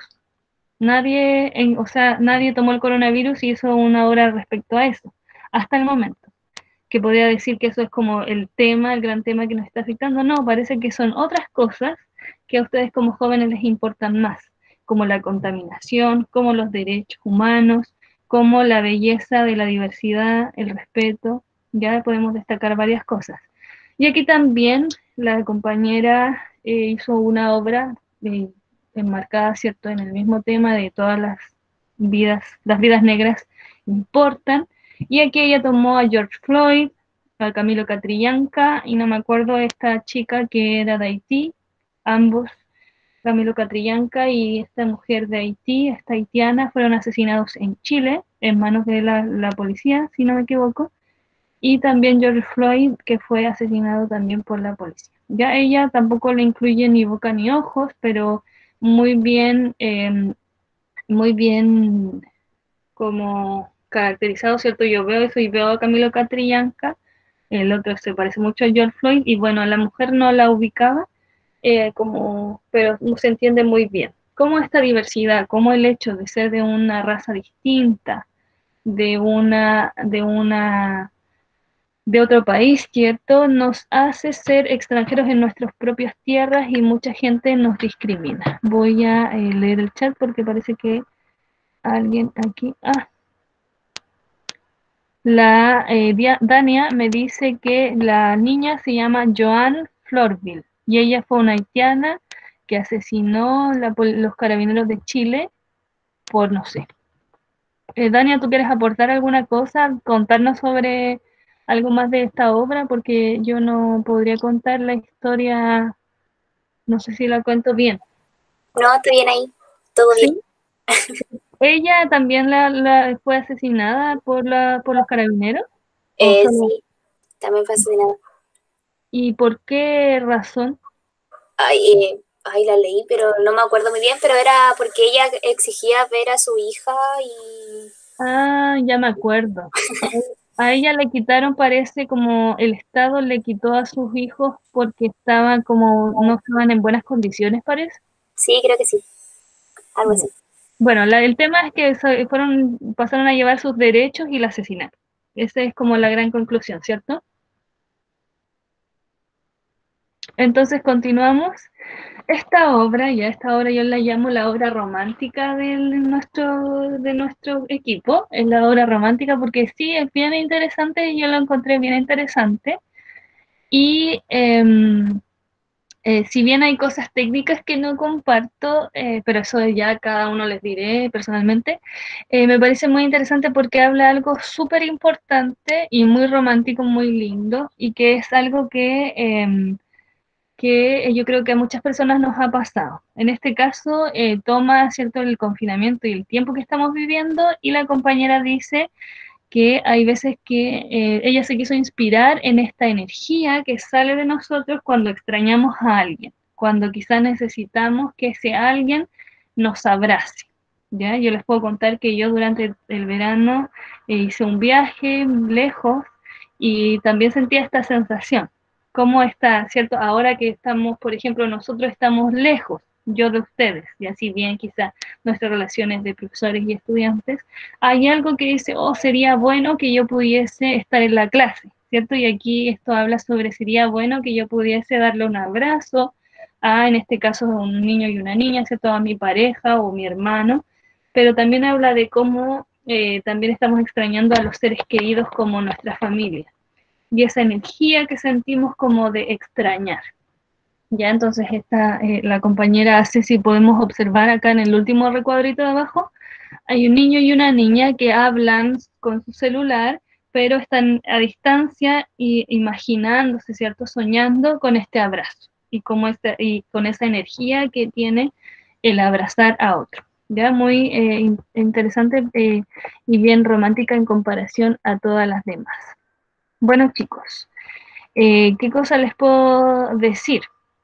Nadie, en, o sea, nadie tomó el coronavirus y hizo una obra respecto a eso, hasta el momento. Que podría decir que eso es como el tema, el gran tema que nos está afectando. No, parece que son otras cosas que a ustedes como jóvenes les importan más, como la contaminación, como los derechos humanos, como la belleza de la diversidad, el respeto. Ya podemos destacar varias cosas. Y aquí también la compañera eh, hizo una obra eh, enmarcada, ¿cierto?, en el mismo tema de todas las vidas, las vidas negras importan. Y aquí ella tomó a George Floyd, a Camilo Catrillanca, y no me acuerdo esta chica que era de Haití, ambos, Camilo Catrillanca y esta mujer de Haití, esta haitiana, fueron asesinados en Chile, en manos de la, la policía, si no me equivoco, y también George Floyd, que fue asesinado también por la policía. Ya ella tampoco le incluye ni boca ni ojos, pero muy bien, eh, muy bien como caracterizado, ¿cierto? Yo veo eso y veo a Camilo Catrillanca, el otro se parece mucho a George Floyd, y bueno, a la mujer no la ubicaba, eh, como, pero se entiende muy bien. Cómo esta diversidad, cómo el hecho de ser de una raza distinta, de una, de una, de otro país, ¿cierto? Nos hace ser extranjeros en nuestras propias tierras y mucha gente nos discrimina. Voy a eh, leer el chat porque parece que alguien aquí, ah, La eh, Dania me dice que la niña se llama Joan Florville y ella fue una haitiana que asesinó la, los carabineros de Chile por, no sé, Eh, Dania, ¿tú quieres aportar alguna cosa? ¿Contarnos sobre algo más de esta obra? Porque yo no podría contar la historia, no sé si la cuento bien. No, estoy bien ahí, todo bien. ¿Sí? ¿Ella también la, la fue asesinada por, la, por los carabineros? ¿O Eh, solo? sí, también fue asesinada. ¿Y por qué razón? Ay, eh, ay, la leí, pero no me acuerdo muy bien, pero era porque ella exigía ver a su hija y... Ah, ya me acuerdo. A ella le quitaron, parece, como el Estado le quitó a sus hijos porque estaban como, no estaban en buenas condiciones, parece. Sí, creo que sí, algo Ya. así. Bueno, la- el tema es que so- fueron, pasaron a llevar sus derechos y la asesinaron. Esa es como la gran conclusión, ¿cierto? Entonces continuamos. Esta obra, ya esta obra yo la llamo la obra romántica de nuestro, de nuestro equipo. Es la obra romántica porque sí, es bien interesante, yo lo encontré bien interesante. Y em, eh, si bien hay cosas técnicas que no comparto, eh, pero eso ya cada uno les diré personalmente, eh, me parece muy interesante porque habla algo súper importante y muy romántico, muy lindo, y que es algo que, em, que yo creo que a muchas personas nos ha pasado. En este caso, eh, toma, ¿cierto?, el confinamiento y el tiempo que estamos viviendo, y la compañera dice que hay veces que eh, ella se quiso inspirar en esta energía que sale de nosotros cuando extrañamos a alguien, cuando quizás necesitamos que ese alguien nos abrace. ¿Ya? Yo les puedo contar que yo durante el verano eh, hice un viaje lejos y también sentía esta sensación. ¿Cómo está, cierto? Ahora que estamos, por ejemplo, nosotros estamos lejos, yo de ustedes, y así bien quizás nuestras relaciones de profesores y estudiantes, hay algo que dice, oh, sería bueno que yo pudiese estar en la clase, ¿cierto? Y aquí esto habla sobre, sería bueno que yo pudiese darle un abrazo a, en este caso, un niño y una niña, ¿cierto? A mi pareja o mi hermano, pero también habla de cómo eh, también estamos extrañando a los seres queridos como nuestra familia, y esa energía que sentimos como de extrañar. Ya, entonces esta, eh, la compañera hace, si podemos observar acá en el último recuadrito de abajo, hay un niño y una niña que hablan con su celular, pero están a distancia y imaginándose, ¿cierto? Soñando con este abrazo y, como este, y con esa energía que tiene el abrazar a otro. Ya muy eh, in interesante eh, y bien romántica en comparación a todas las demás. Bueno, chicos, eh, ¿qué cosa les puedo decir?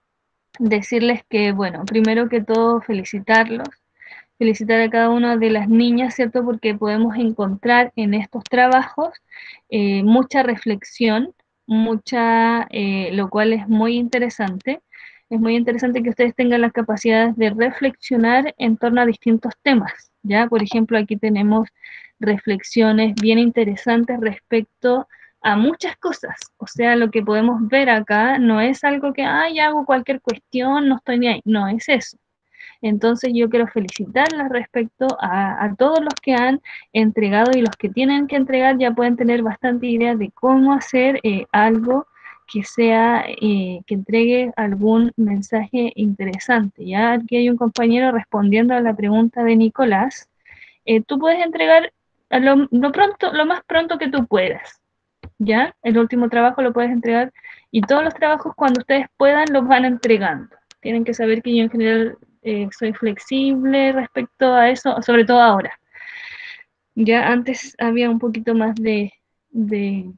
Decirles que, bueno, primero que todo, felicitarlos, felicitar a cada una de las niñas, ¿cierto? Porque podemos encontrar en estos trabajos eh, mucha reflexión, mucha, eh, lo cual es muy interesante. Es muy interesante que ustedes tengan las capacidades de reflexionar en torno a distintos temas, ¿ya? Por ejemplo, aquí tenemos reflexiones bien interesantes respecto a muchas cosas. O sea, lo que podemos ver acá no es algo que, ay, hago cualquier cuestión, no estoy ni ahí. No es eso. Entonces yo quiero felicitarlas respecto a, a, todos los que han entregado, y los que tienen que entregar ya pueden tener bastante idea de cómo hacer eh, algo que sea, eh, que entregue algún mensaje interesante. Ya aquí hay un compañero respondiendo a la pregunta de Nicolás. Eh, tú puedes entregar a lo, lo, pronto, lo más pronto que tú puedas. ¿Ya? El último trabajo lo puedes entregar, y todos los trabajos cuando ustedes puedan los van entregando. Tienen que saber que yo en general eh, soy flexible respecto a eso, sobre todo ahora. Ya antes había un poquito más de, de,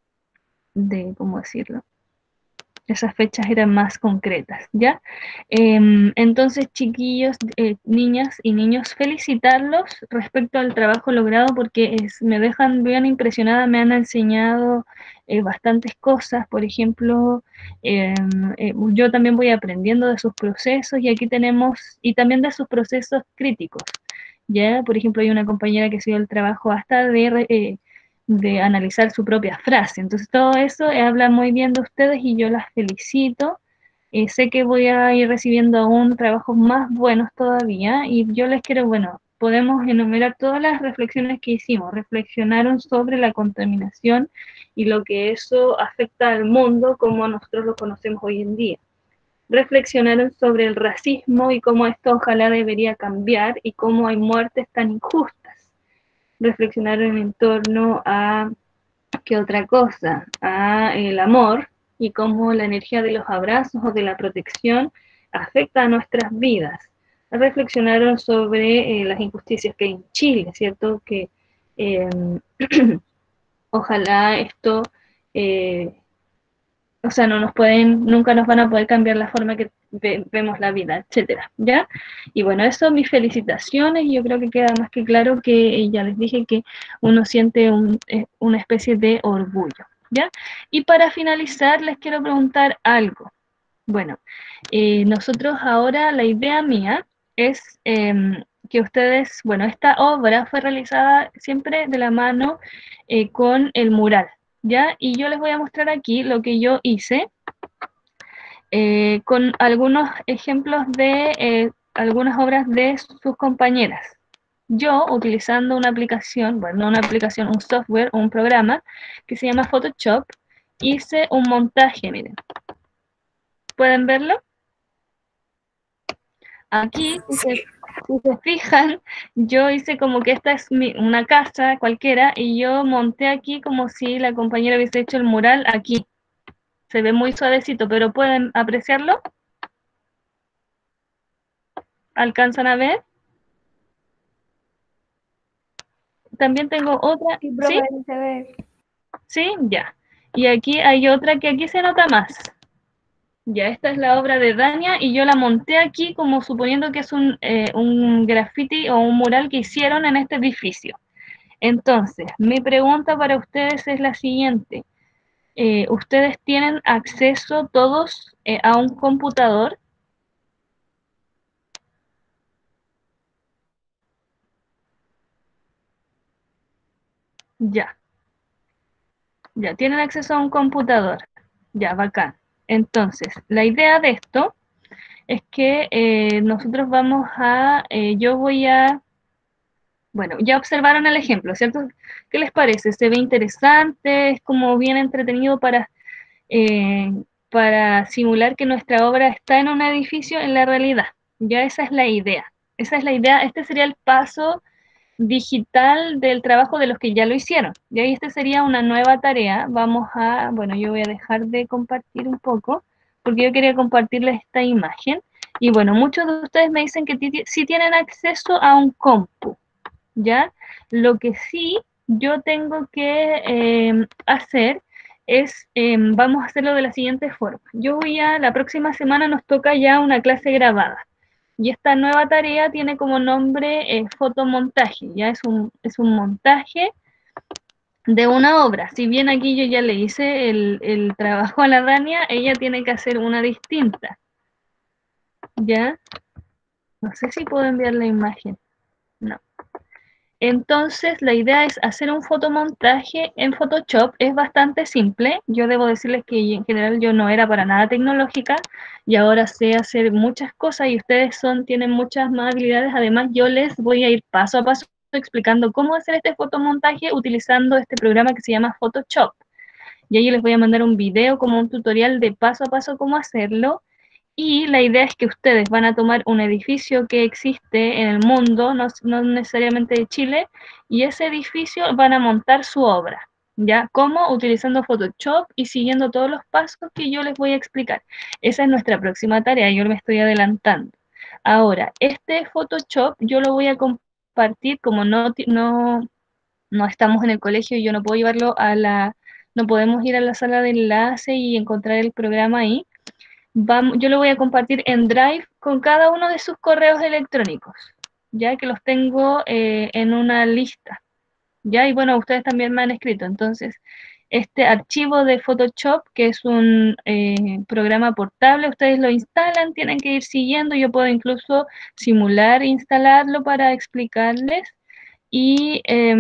de ¿cómo decirlo? Esas fechas eran más concretas, ¿ya? Eh, entonces, chiquillos, eh, niñas y niños, felicitarlos respecto al trabajo logrado, porque es, me dejan bien impresionada, me han enseñado eh, bastantes cosas. Por ejemplo, eh, eh, yo también voy aprendiendo de sus procesos, y aquí tenemos, y también de sus procesos críticos, ¿ya? Por ejemplo, hay una compañera que sido el trabajo hasta de... Eh, de analizar su propia frase. Entonces todo eso eh, habla muy bien de ustedes y yo las felicito. Eh, sé que voy a ir recibiendo aún trabajos más buenos todavía, y yo les quiero, bueno, podemos enumerar todas las reflexiones que hicimos. Reflexionaron sobre la contaminación y lo que eso afecta al mundo como nosotros lo conocemos hoy en día. Reflexionaron sobre el racismo y cómo esto ojalá debería cambiar, y cómo hay muertes tan injustas. reflexionaron en torno a, ¿qué otra cosa? A el amor y cómo la energía de los abrazos o de la protección afecta a nuestras vidas. Reflexionaron sobre eh, las injusticias que hay en Chile, ¿cierto? Que eh, ojalá esto, eh, o sea, no nos pueden, nunca nos van a poder cambiar la forma que ve, vemos la vida, etcétera, ¿ya? Y bueno, eso, mis felicitaciones, yo creo que queda más que claro que ya les dije que uno siente un, eh, una especie de orgullo, ¿ya? Y para finalizar, les quiero preguntar algo. Bueno, eh, nosotros ahora, la idea mía es eh, que ustedes, bueno, esta obra fue realizada siempre de la mano eh, con el mural, ¿ya? Y yo les voy a mostrar aquí lo que yo hice eh, con algunos ejemplos de eh, algunas obras de sus compañeras. Yo, utilizando una aplicación, bueno, no una aplicación, un software, un programa que se llama Photoshop, hice un montaje, miren. ¿Pueden verlo? Aquí, si se, si se fijan, yo hice como que esta es mi, una casa cualquiera y yo monté aquí como si la compañera hubiese hecho el mural aquí. Se ve muy suavecito, pero ¿pueden apreciarlo? ¿Alcanzan a ver? También tengo otra. Sí, ¿Sí? profe, se ve. ¿Sí? Ya. Y aquí hay otra que aquí se nota más. Ya, esta es la obra de Dania y yo la monté aquí como suponiendo que es un, eh, un graffiti o un mural que hicieron en este edificio. Entonces, mi pregunta para ustedes es la siguiente. Eh, ¿ustedes tienen acceso todos eh, a un computador? Ya. Ya, tienen acceso a un computador. Ya, bacán. Entonces, la idea de esto es que eh, nosotros vamos a, eh, yo voy a, bueno, ya observaron el ejemplo, ¿cierto? ¿Qué les parece? ¿Se ve interesante? ¿Es como bien entretenido para, eh, para simular que nuestra obra está en un edificio en la realidad? Ya esa es la idea. Esa es la idea. Este sería el paso digital del trabajo de los que ya lo hicieron. Y ahí este sería una nueva tarea. Vamos a, bueno, yo voy a dejar de compartir un poco, porque yo quería compartirles esta imagen. Y bueno, muchos de ustedes me dicen que sí tienen acceso a un compu, ¿ya? Lo que sí yo tengo que eh, hacer es, eh, vamos a hacerlo de la siguiente forma. Yo voy a, la próxima semana nos toca ya una clase grabada. Y esta nueva tarea tiene como nombre eh, fotomontaje, ya es un, es un montaje de una obra. Si bien aquí yo ya le hice el, el trabajo a la Dania, ella tiene que hacer una distinta. ¿Ya? No sé si puedo enviar la imagen. No. Entonces, la idea es hacer un fotomontaje en Photoshop. Es bastante simple. Yo debo decirles que en general yo no era para nada tecnológica y ahora sé hacer muchas cosas y ustedes son, tienen muchas más habilidades. Además, yo les voy a ir paso a paso explicando cómo hacer este fotomontaje utilizando este programa que se llama Photoshop. Y ahí les voy a mandar un video como un tutorial de paso a paso cómo hacerlo. Y la idea es que ustedes van a tomar un edificio que existe en el mundo, no, no necesariamente de Chile, y ese edificio van a montar su obra, ¿ya? ¿Cómo? Utilizando Photoshop y siguiendo todos los pasos que yo les voy a explicar. Esa es nuestra próxima tarea, yo me estoy adelantando. Ahora, este Photoshop yo lo voy a compartir, como no, no, no estamos en el colegio y yo no puedo llevarlo a la, no podemos ir a la sala de enlace y encontrar el programa ahí. Vamos, yo lo voy a compartir en Drive con cada uno de sus correos electrónicos, ya que los tengo eh, en una lista, ya, y bueno, ustedes también me han escrito, entonces, este archivo de Photoshop, que es un eh, programa portable, ustedes lo instalan, tienen que ir siguiendo, yo puedo incluso simular, instalarlo para explicarles, y, eh,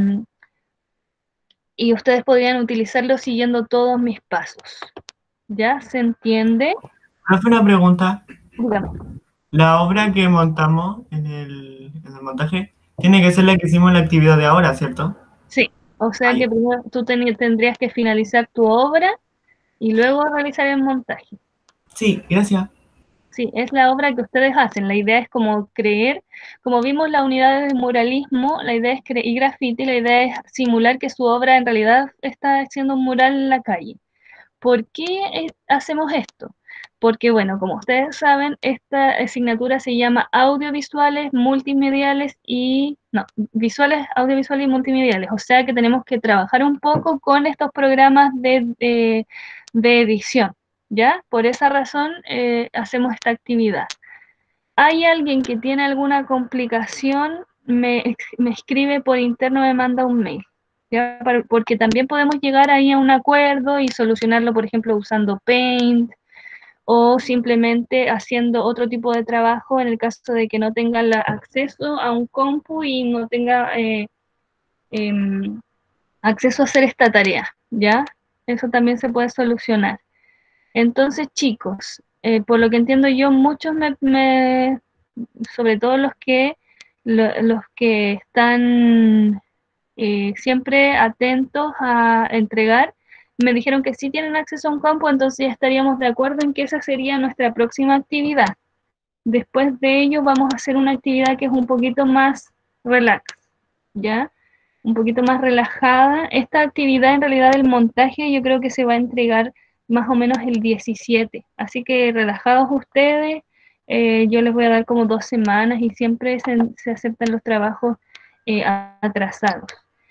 y ustedes podrían utilizarlo siguiendo todos mis pasos, ¿ya? ¿Se entiende? Profe, una pregunta. Dígame. La obra que montamos en el, en el montaje tiene que ser la que hicimos en la actividad de ahora, ¿cierto? Sí, o sea Ahí. que primero tú ten- tendrías que finalizar tu obra y luego realizar el montaje. Sí, gracias. sí, es la obra que ustedes hacen. La idea es como creer, como vimos la unidad de muralismo, la idea es creer, y graffiti, la idea es simular que su obra en realidad está haciendo un mural en la calle. ¿Por qué eh, hacemos esto? Porque, bueno, como ustedes saben, esta asignatura se llama audiovisuales, multimediales y, no, visuales, audiovisuales y multimediales. O sea que tenemos que trabajar un poco con estos programas de, de, de edición, ¿ya? Por esa razón eh, hacemos esta actividad. ¿Hay alguien que tiene alguna complicación? Me, me escribe por interno, me manda un mail. ¿Ya? Para- Porque también podemos llegar ahí a un acuerdo y solucionarlo, por ejemplo, usando Paint o simplemente haciendo otro tipo de trabajo en el caso de que no tenga la- acceso a un compu y no tenga eh, em, acceso a hacer esta tarea, ¿ya? Eso también se puede solucionar. Entonces, chicos, eh, por lo que entiendo yo, muchos me, me- sobre todo los que, lo- los que están eh, siempre atentos a entregar, me dijeron que sí tienen acceso a un campo, entonces ya estaríamos de acuerdo en que esa sería nuestra próxima actividad. Después de ello vamos a hacer una actividad que es un poquito más relax, ¿ya? Un poquito más relajada. Esta actividad en realidad del montaje yo creo que se va a entregar más o menos el diecisiete, así que relajados ustedes, eh, yo les voy a dar como dos semanas y siempre se, se aceptan los trabajos eh, atrasados.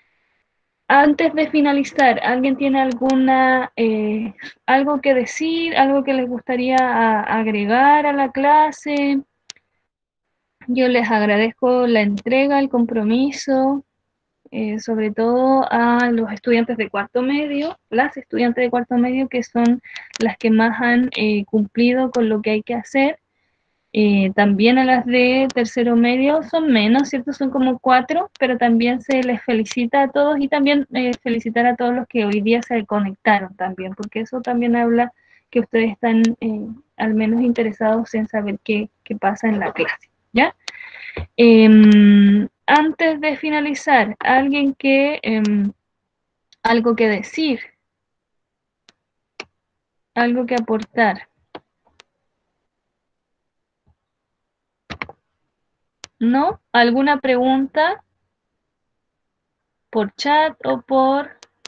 Antes de finalizar, ¿alguien tiene alguna eh, algo que decir, algo que les gustaría a- agregar a la clase? Yo les agradezco la entrega, el compromiso, eh, sobre todo a los estudiantes de cuarto medio, las estudiantes de cuarto medio que son las que más han eh, cumplido con lo que hay que hacer. Eh, también a las de tercero medio son menos, ¿cierto? Son como cuatro, pero también se les felicita a todos y también eh, felicitar a todos los que hoy día se conectaron también, porque eso también habla que ustedes están eh, al menos interesados en saber qué, qué pasa en la clase, ¿ya? Em, antes de finalizar, alguien que, em, algo que decir, algo que aportar, ¿no? ¿Alguna pregunta por chat o por...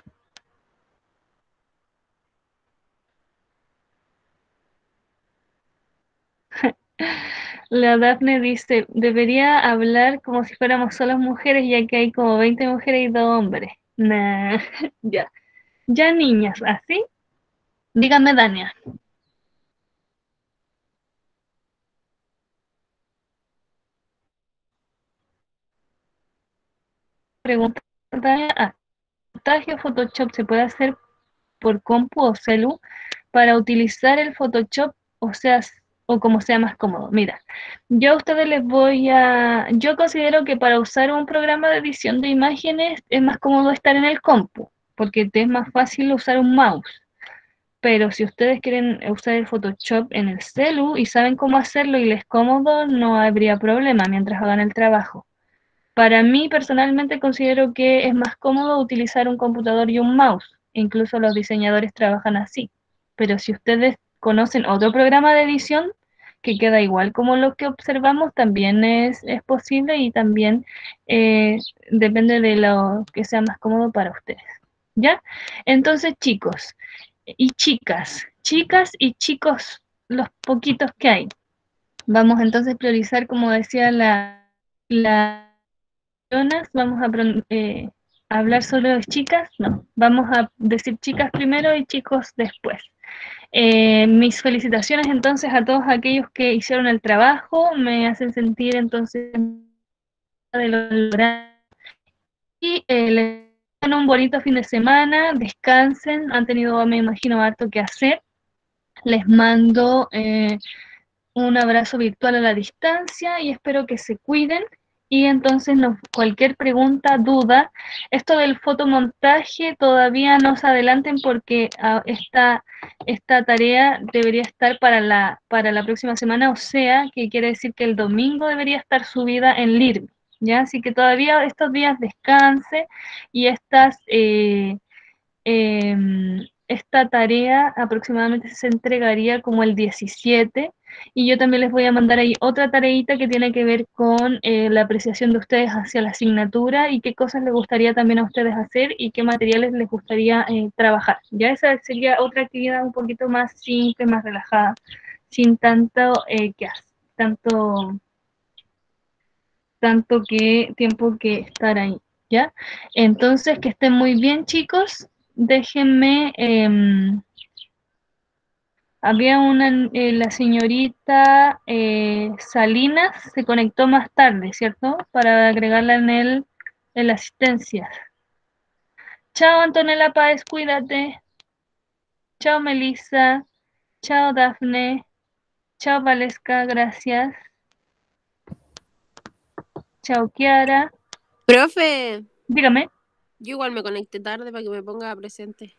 La Daphne dice, debería hablar como si fuéramos solo mujeres, ya que hay como veinte mujeres y dos hombres. Nah, ya. Ya niñas, ¿así? Dígame, Dania. Pregunta, Dania. Ah, ¿montaje o Photoshop se puede hacer por compu o celu para utilizar el Photoshop, o sea, o como sea más cómodo? Mira, yo a ustedes les voy a... Yo considero que para usar un programa de edición de imágenes es más cómodo estar en el compu, porque te es más fácil usar un mouse. Pero si ustedes quieren usar el Photoshop en el celu y saben cómo hacerlo y les es cómodo, no habría problema mientras hagan el trabajo. Para mí, personalmente, considero que es más cómodo utilizar un computador y un mouse. Incluso los diseñadores trabajan así. Pero si ustedes conocen otro programa de edición que queda igual como lo que observamos, también es, es posible y también eh, depende de lo que sea más cómodo para ustedes. ¿Ya? Entonces, chicos y chicas, chicas y chicos, los poquitos que hay. Vamos entonces a priorizar, como decía la, la Jonas, vamos a eh, hablar solo de chicas, no, vamos a decir chicas primero y chicos después. Eh, mis felicitaciones entonces a todos aquellos que hicieron el trabajo, me hacen sentir entonces de lo logrado y eh, les dan un bonito fin de semana, descansen, han tenido, me imagino, harto que hacer. Les mando eh, un abrazo virtual a la distancia y espero que se cuiden. Y entonces no, cualquier pregunta, duda, esto del fotomontaje todavía no se adelanten porque uh, esta, esta tarea debería estar para la, para la próxima semana, o sea, que quiere decir que el domingo debería estar subida en Lirmi, ¿ya? Así que todavía estos días descanse y estas... Eh, eh, esta tarea aproximadamente se entregaría como el diecisiete, Y yo también les voy a mandar ahí otra tareita que tiene que ver con eh, la apreciación de ustedes hacia la asignatura y qué cosas les gustaría también a ustedes hacer y qué materiales les gustaría eh, trabajar. Ya esa sería otra actividad un poquito más simple, más relajada, sin tanto eh, que hacer, tanto, tanto que tiempo que estar ahí, ¿ya? Entonces, que estén muy bien, chicos. Déjenme... em, había una, eh, la señorita eh, Salinas se conectó más tarde, ¿cierto? Para agregarla en el, en la asistencia. Chao, Antonella Páez, cuídate. Chao, Melissa. Chao, Dafne. Chao, Valesca, gracias. Chao, Kiara. Profe, Dígame. yo igual me conecté tarde para que me ponga presente.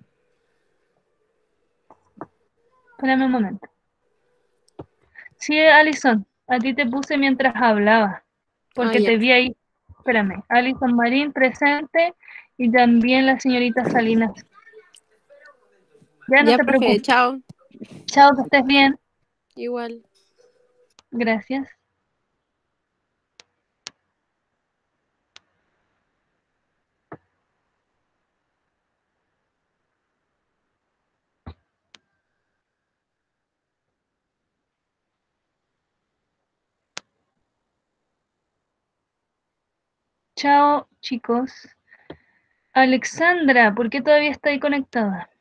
Espérame un momento. Sí, Alison, a ti te puse mientras hablaba, porque Ah, ya. te vi ahí. Espérame. Alison Marín presente y también la señorita Salinas. Ya no Ya, te profe, preocupes. chao. Chao, que estés bien. Igual. Gracias. Chao, chicos. Alexandra, ¿por qué todavía está ahí conectada?